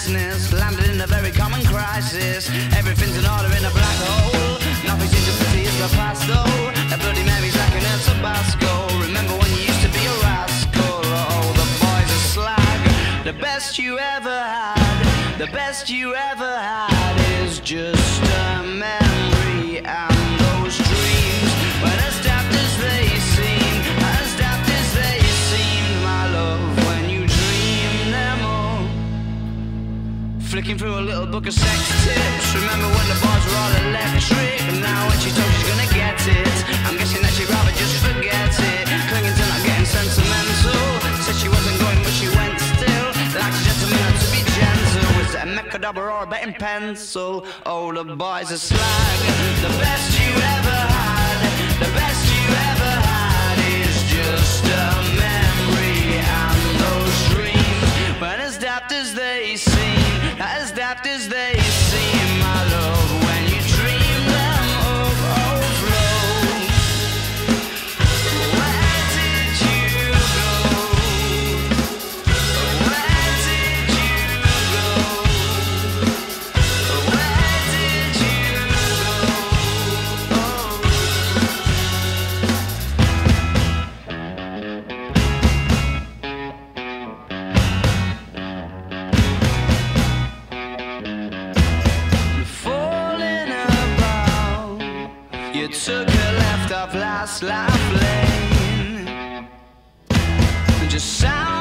niceness, landed in a very common crisis. Everything's in order in a black hole. Nothing seems to pity is the past though. A Bloody Mary's like an El Tabasco. Remember when you used to be a rascal? Oh, the boys are slag. The best you ever had, the best you ever had is just a memory. And those dreams, when as daft as they seem, as daft as they seemed, my love, when you dream them all. Flicking through a little book of sex tips. Remember when the bars were all electric? And now when she's told she's gonna get it, I'm guessing that she'd rather just forget it. Clinging to not getting sentimental. Said she wasn't going but she went still. Like a gentleman had to be gentle. Was it a Mechadabra or a betting pencil? Oh, the boys are slag. The best you ever had, the best you ever had is just a memory. And those dreams, when as daft as they seem, as daft as they seem, my love, when you dream them of overflow. Where did you go? Where did you go? Where did you go? Falling about, you took a left off last life lane. Just sound